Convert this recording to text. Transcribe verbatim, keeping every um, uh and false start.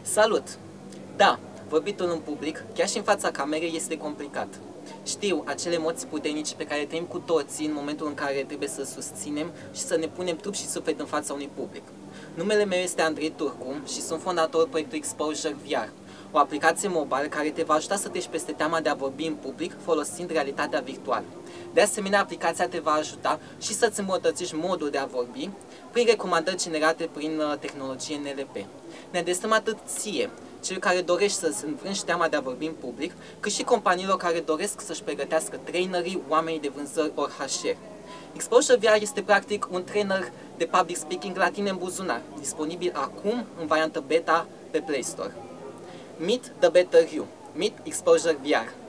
Salut! Da, vorbitul în public, chiar și în fața camerei, este complicat. Știu acele emoții puternice pe care trăim cu toții în momentul în care trebuie să susținem și să ne punem trup și suflet în fața unui public. Numele meu este Andrei Turcu și sunt fondatorul proiectului Exposure V R, o aplicație mobile care te va ajuta să treci peste teama de a vorbi în public folosind realitatea virtuală. De asemenea, aplicația te va ajuta și să-ți îmbunătățești modul de a vorbi prin recomandări generate prin tehnologie N L P. Ne adresăm atât ție, cel care dorești să-ți înfrângi teama de a vorbi în public, cât și companiilor care doresc să-și pregătească trainerii, oamenii de vânzări ori H R. Exposure V R este practic un trainer de public speaking la tine în buzunar, disponibil acum în variantă beta pe Play Store. Meet the better you. Meet Exposure V R.